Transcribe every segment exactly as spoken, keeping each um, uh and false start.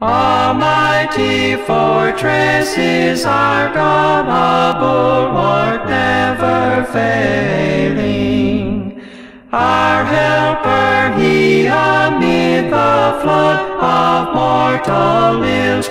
A mighty fortress is our God, a bulwark never failing. Our helper he amid the flood of mortal ills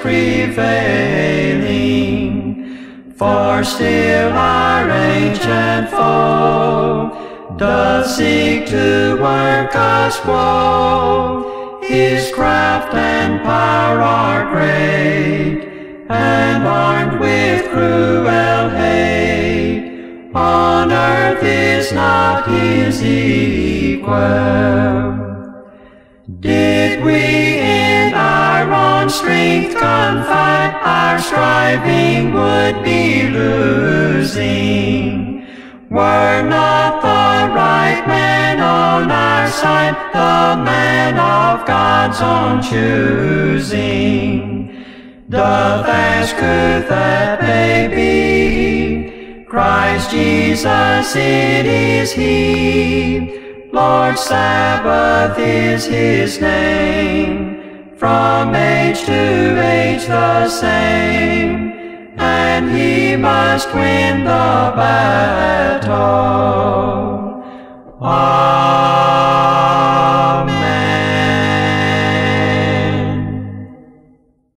prevailing. For still our ancient foe doth seek to work us woe. His craft and power are great, and armed with cruel hate. On earth is not his equal. Did we in our own strength confide, our striving would be losing. Were not the right man on our side, the man of God's own choosing, doth ask who that may be. Christ Jesus it is he, Lord Sabbath is his name, from age to age the same, and he must win the battle.